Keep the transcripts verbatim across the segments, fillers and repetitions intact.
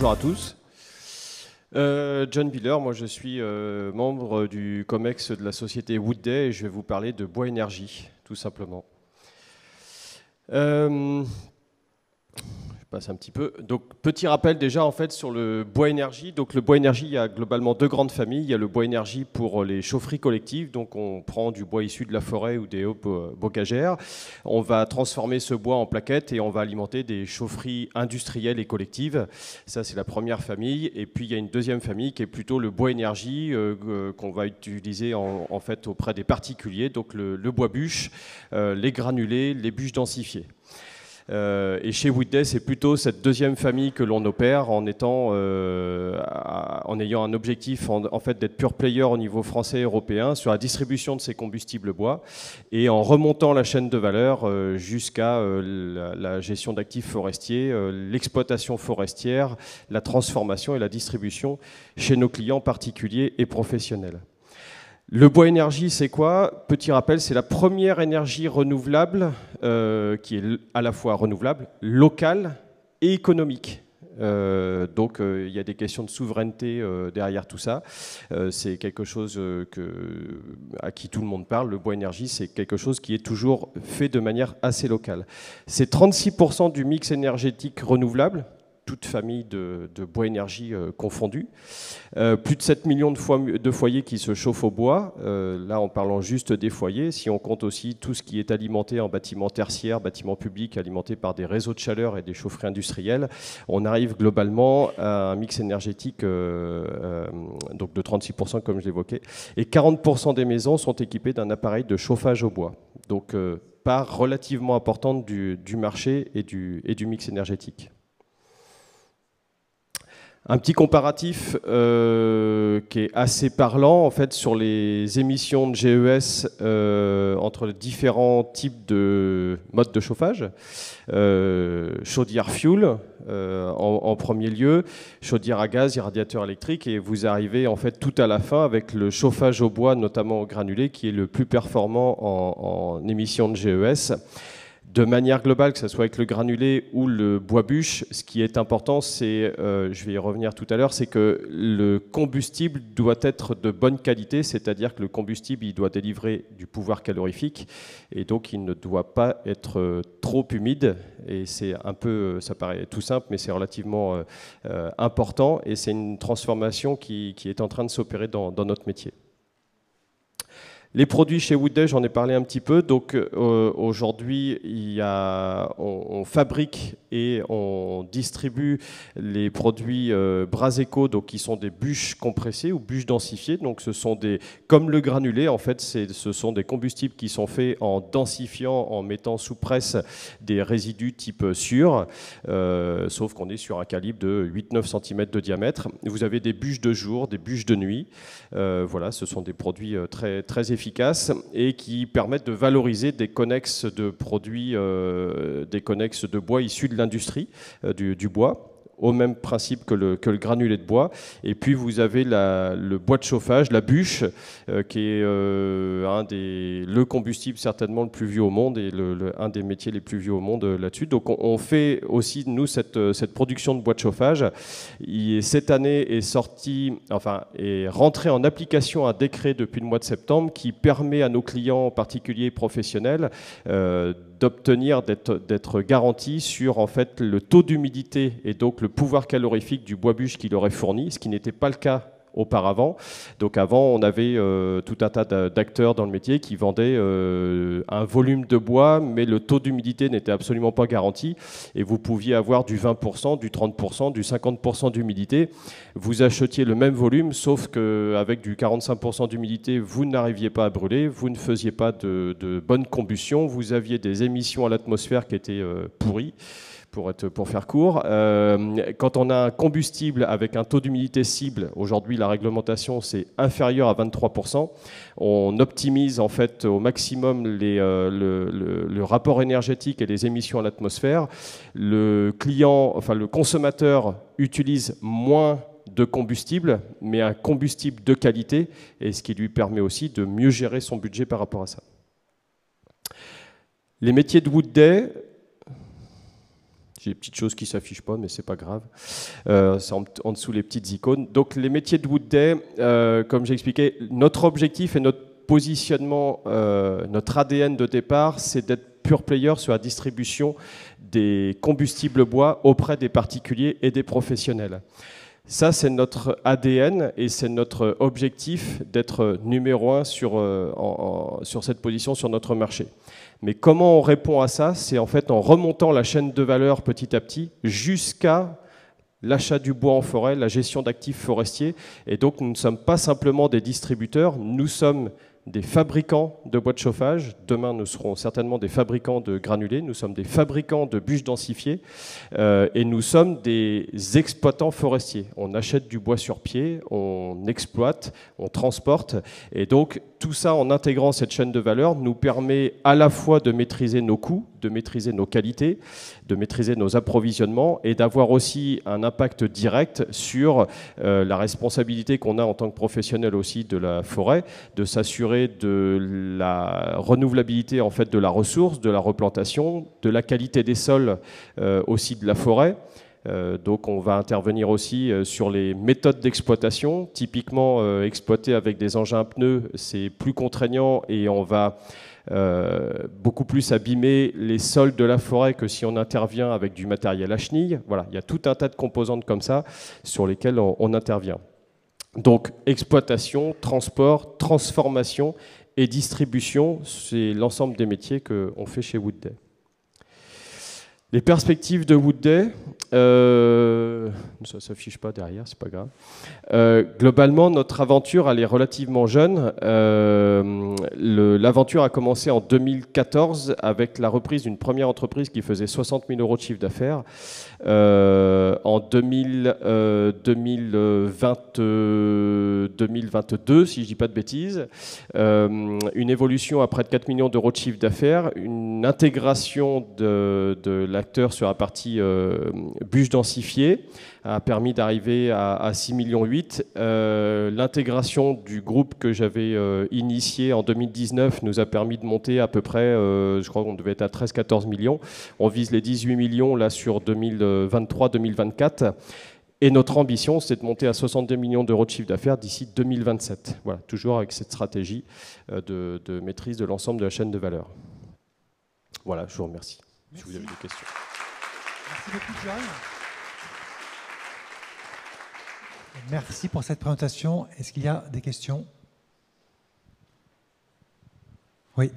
bonjour à tous. Euh, John Biller, moi je suis euh, membre du COMEX de la société Woodday et je vais vous parler de bois énergie, tout simplement. Euh, je passe un petit peu. Donc, petit rappel déjà en fait sur le bois énergie. Donc, le bois énergie, il y a globalement deux grandes familles. Il y a le bois énergie pour les chaufferies collectives. Donc, on prend du bois issu de la forêt ou des hauts bocagères. On va transformer ce bois en plaquettes et on va alimenter des chaufferies industrielles et collectives. Ça, c'est la première famille. Et puis, il y a une deuxième famille qui est plutôt le bois énergie euh, qu'on va utiliser en, en fait auprès des particuliers. Donc, le, le bois bûche, euh, les granulés, les bûches densifiées. Euh, et chez Woodday, c'est plutôt cette deuxième famille que l'on opère en, étant, euh, en ayant un objectif en, en fait, d'être pure player au niveau français et européen sur la distribution de ces combustibles bois et en remontant la chaîne de valeur euh, jusqu'à euh, la, la gestion d'actifs forestiers, euh, l'exploitation forestière, la transformation et la distribution chez nos clients particuliers et professionnels. Le bois énergie, c'est quoi? Petit rappel, c'est la première énergie renouvelable euh, qui est à la fois renouvelable, locale et économique. Euh, donc euh, il y a des questions de souveraineté euh, derrière tout ça. Euh, c'est quelque chose euh, que, à qui tout le monde parle. Le bois énergie, c'est quelque chose qui est toujours fait de manière assez locale. C'est trente-six pour cent du mix énergétique renouvelable, toute famille de, de bois énergie euh, confondue. Euh, plus de sept millions de, fo de foyers qui se chauffent au bois, euh, là en parlant juste des foyers. Si on compte aussi tout ce qui est alimenté en bâtiments tertiaires, bâtiments publics alimentés par des réseaux de chaleur et des chaufferies industrielles, on arrive globalement à un mix énergétique euh, euh, donc de trente-six pour cent comme je l'évoquais. Et quarante pour cent des maisons sont équipées d'un appareil de chauffage au bois. Donc euh, part relativement importante du, du marché et du, et du mix énergétique. Un petit comparatif euh, qui est assez parlant en fait sur les émissions de G E S euh, entre les différents types de modes de chauffage. Euh, chaudière fuel euh, en, en premier lieu, chaudière à gaz et radiateur électrique, et vous arrivez en fait tout à la fin avec le chauffage au bois, notamment au granulé, qui est le plus performant en, en émissions de G E S. De manière globale, que ce soit avec le granulé ou le bois bûche, ce qui est important, c'est, euh, je vais y revenir tout à l'heure, c'est que le combustible doit être de bonne qualité, c'est-à-dire que le combustible il doit délivrer du pouvoir calorifique et donc il ne doit pas être trop humide. Et c'est un peu, ça paraît tout simple, mais c'est relativement euh, important et c'est une transformation qui, qui est en train de s'opérer dans, dans notre métier. Les produits chez Woodday, j'en ai parlé un petit peu. Donc euh, aujourd'hui, il y a, on, on fabrique et on distribue les produits euh, Braseco, donc qui sont des bûches compressées ou bûches densifiées. Donc ce sont des, comme le granulé, en fait, ce sont des combustibles qui sont faits en densifiant, en mettant sous presse des résidus type sur, euh, sauf qu'on est sur un calibre de huit à neuf centimètres de diamètre. Vous avez des bûches de jour, des bûches de nuit. Euh, voilà, ce sont des produits très très efficaces et qui permettent de valoriser des connexes de produits, euh, des connexes de bois issus de l'industrie euh, du, du bois, au même principe que le, que le granulé de bois. Et puis vous avez la, le bois de chauffage, la bûche, euh, qui est euh, un des, le combustible certainement le plus vieux au monde et le, le, un des métiers les plus vieux au monde euh, là-dessus. Donc on, on fait aussi, nous, cette, cette production de bois de chauffage. Il, cette année est sorti, enfin, est rentré en application un décret depuis le mois de septembre qui permet à nos clients particuliers et professionnels euh, d'obtenir, d'être garantis sur en fait, le taux d'humidité et donc le pouvoir calorifique du bois bûche qu'il aurait fourni, ce qui n'était pas le cas auparavant. Donc avant, on avait euh, tout un tas d'acteurs dans le métier qui vendaient euh, un volume de bois, mais le taux d'humidité n'était absolument pas garanti. Et vous pouviez avoir du vingt pour cent, du trente pour cent, du cinquante pour cent d'humidité. Vous achetiez le même volume, sauf qu'avec du quarante-cinq pour cent d'humidité, vous n'arriviez pas à brûler, vous ne faisiez pas de, de bonne combustion, vous aviez des émissions à l'atmosphère qui étaient euh, pourries. Pour, être, pour faire court, euh, quand on a un combustible avec un taux d'humidité cible, aujourd'hui la réglementation c'est inférieur à vingt-trois pour cent, on optimise en fait au maximum les, euh, le, le, le rapport énergétique et les émissions à l'atmosphère. Le client, enfin le consommateur utilise moins de combustible, mais un combustible de qualité, et ce qui lui permet aussi de mieux gérer son budget par rapport à ça. Les métiers de Woodday. J'ai des petites choses qui ne s'affichent pas, mais ce n'est pas grave. Euh, c'est en, en dessous les petites icônes. Donc les métiers de Wood-Day, euh, comme j'ai expliqué, notre objectif et notre positionnement, euh, notre A D N de départ, c'est d'être pure player sur la distribution des combustibles bois auprès des particuliers et des professionnels. Ça, c'est notre A D N et c'est notre objectif d'être numéro un sur, euh, en, en, sur cette position sur notre marché. Mais comment on répond à ça? C'est en fait en remontant la chaîne de valeur petit à petit jusqu'à l'achat du bois en forêt, la gestion d'actifs forestiers. Et donc, nous ne sommes pas simplement des distributeurs, nous sommes des fabricants de bois de chauffage. Demain, nous serons certainement des fabricants de granulés. Nous sommes des fabricants de bûches densifiées euh, et nous sommes des exploitants forestiers. On achète du bois sur pied, on exploite, on transporte. Et donc, tout ça, en intégrant cette chaîne de valeur, nous permet à la fois de maîtriser nos coûts, de maîtriser nos qualités, de maîtriser nos approvisionnements et d'avoir aussi un impact direct sur euh, la responsabilité qu'on a en tant que professionnel aussi de la forêt, de s'assurer de la renouvelabilité en fait de la ressource, de la replantation, de la qualité des sols euh, aussi de la forêt. Euh, donc on va intervenir aussi euh, sur les méthodes d'exploitation. Typiquement, euh, exploiter avec des engins à pneus, c'est plus contraignant et on va euh, beaucoup plus abîmer les sols de la forêt que si on intervient avec du matériel à chenilles. Voilà, il y a tout un tas de composantes comme ça sur lesquelles on, on intervient. Donc exploitation, transport, transformation et distribution, c'est l'ensemble des métiers qu'on fait chez Wood-Day. Les perspectives de Wood-Day, euh, ça ne s'affiche pas derrière, c'est pas grave. Euh, globalement, notre aventure, elle est relativement jeune. Euh, L'aventure a commencé en deux mille quatorze avec la reprise d'une première entreprise qui faisait soixante mille euros de chiffre d'affaires. Euh, en deux mille vingt, deux mille vingt-deux, si je ne dis pas de bêtises, euh, une évolution à près de quatre millions d'euros de chiffre d'affaires, une intégration de, de l'acteur sur la partie euh, bûche densifiée a permis d'arriver à, à six virgule huit millions. Euh, L'intégration du groupe que j'avais euh, initié en deux mille dix-neuf nous a permis de monter à peu près, euh, je crois qu'on devait être à treize à quatorze millions. On vise les dix-huit millions là sur deux mille vingt-trois deux mille vingt-quatre. Et notre ambition, c'est de monter à soixante-deux millions d'euros de chiffre d'affaires d'ici deux mille vingt-sept. Voilà, toujours avec cette stratégie de, de maîtrise de l'ensemble de la chaîne de valeur. Voilà, je vous remercie. Merci. Si vous avez des questions. Merci beaucoup, John. Merci pour cette présentation. Est-ce qu'il y a des questions? Oui.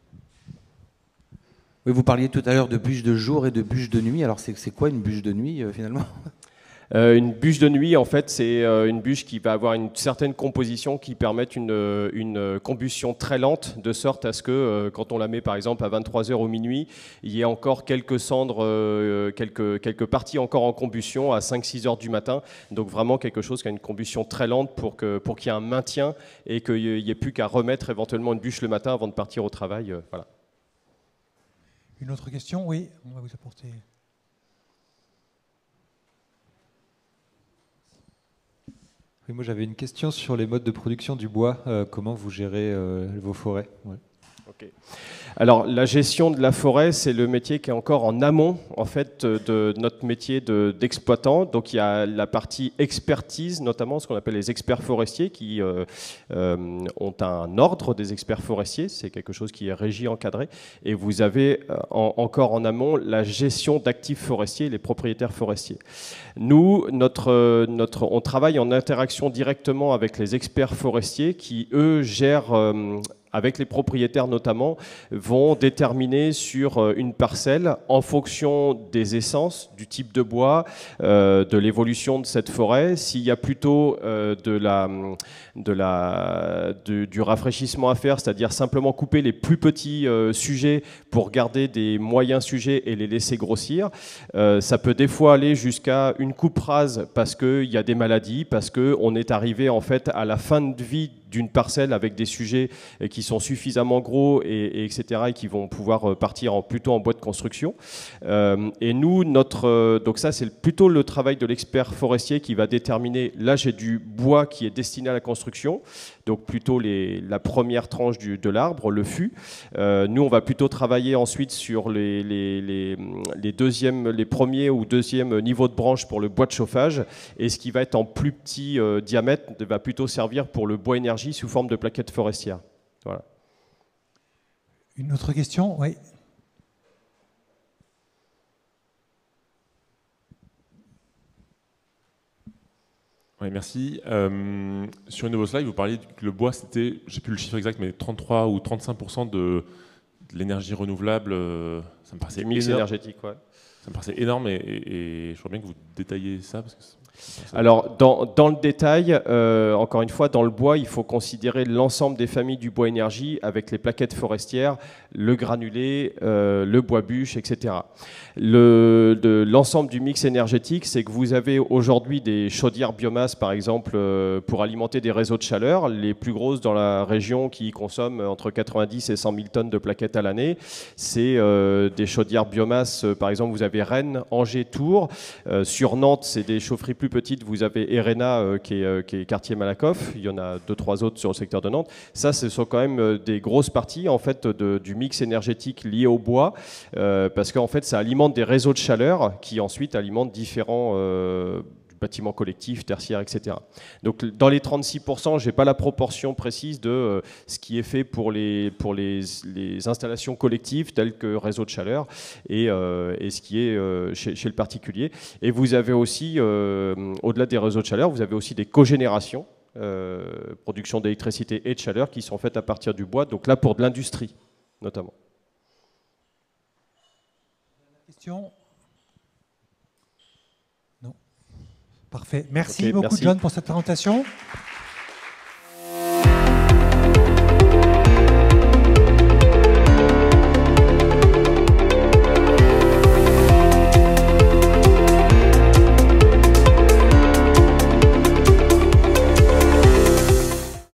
Oui, vous parliez tout à l'heure de bûche de jour et de bûche de nuit. Alors, c'est quoi une bûche de nuit, euh, finalement? Euh, une bûche de nuit, en fait, c'est euh, une bûche qui va avoir une certaine composition qui permet une, une combustion très lente, de sorte à ce que, euh, quand on la met par exemple à vingt-trois heures ou minuit, il y ait encore quelques cendres, euh, quelques, quelques parties encore en combustion à cinq à six heures du matin. Donc vraiment quelque chose qui a une combustion très lente pour qu'il pour qu'il y ait un maintien et qu'il n'y ait plus qu'à remettre éventuellement une bûche le matin avant de partir au travail. Euh, voilà. Une autre question? Oui, on va vous apporter... Oui, moi j'avais une question sur les modes de production du bois. Euh, comment vous gérez euh, vos forêts? Ouais. Okay. Alors la gestion de la forêt, c'est le métier qui est encore en amont en fait de notre métier d'exploitant. De, Donc il y a la partie expertise, notamment ce qu'on appelle les experts forestiers qui euh, euh, ont un ordre des experts forestiers. C'est quelque chose qui est régi, encadré. Et vous avez euh, en, encore en amont la gestion d'actifs forestiers, les propriétaires forestiers. Nous, notre, notre, on travaille en interaction directement avec les experts forestiers qui, eux, gèrent... Euh, avec les propriétaires notamment, vont déterminer sur une parcelle, en fonction des essences, du type de bois, euh, de l'évolution de cette forêt, s'il y a plutôt euh, de la, de la, de, du rafraîchissement à faire, c'est-à-dire simplement couper les plus petits euh, sujets pour garder des moyens sujets et les laisser grossir. Euh, ça peut des fois aller jusqu'à une coupe rase parce qu'il y a des maladies, parce qu'on est arrivé en fait à la fin de vie d'une parcelle avec des sujets qui sont suffisamment gros et, et etc et qui vont pouvoir partir en, plutôt en bois de construction. Euh, et nous, notre donc ça c'est plutôt le travail de l'expert forestier qui va déterminer. Là, j'ai du bois qui est destiné à la construction. donc plutôt les, la première tranche du, de l'arbre, le fût. Euh, nous, on va plutôt travailler ensuite sur les, les, les, les, deuxièmes, les premiers ou deuxièmes niveaux de branche pour le bois de chauffage, et ce qui va être en plus petit euh, diamètre va plutôt servir pour le bois énergie sous forme de plaquettes forestières. Voilà. Une autre question? Oui. Oui, merci. Euh, sur une de vos slides, vous parliez que le bois, c'était, je ne sais plus le chiffre exact, mais trente-trois ou trente-cinq pour cent de, de l'énergie renouvelable. Euh, ça me paraissait mix énorme. énergétique, ouais. Ça me paraissait énorme et, et, et je voudrais bien que vous détailliez ça. Parce que Alors, dans, dans le détail, euh, encore une fois, dans le bois, il faut considérer l'ensemble des familles du bois énergie avec les plaquettes forestières, le granulé, euh, le bois bûche, et cetera. Le, de, l'ensemble du mix énergétique, c'est que vous avez aujourd'hui des chaudières biomasse, par exemple, euh, pour alimenter des réseaux de chaleur, les plus grosses dans la région qui consomment entre quatre-vingt-dix et cent mille tonnes de plaquettes à l'année. C'est euh, des chaudières biomasse, euh, par exemple, vous avez Rennes, Angers, Tours. Euh, sur Nantes, c'est des chaufferies plus petite, vous avez Erena euh, qui, est, euh, qui est quartier Malakoff, il y en a deux, trois autres sur le secteur de Nantes. Ça, ce sont quand même euh, des grosses parties en fait, de, du mix énergétique lié au bois, euh, parce qu'en fait, ça alimente des réseaux de chaleur qui ensuite alimentent différents euh, bâtiments collectifs, tertiaires, et cetera. Donc dans les trente-six pour cent, je n'ai pas la proportion précise de euh, ce qui est fait pour les, pour les, les installations collectives telles que réseau de chaleur et, euh, et ce qui est euh, chez, chez le particulier. Et vous avez aussi, euh, au-delà des réseaux de chaleur, vous avez aussi des cogénérations, euh, production d'électricité et de chaleur qui sont faites à partir du bois, donc là pour de l'industrie notamment. Question ? Non. Parfait. Merci Okay, beaucoup, merci. John, pour cette présentation.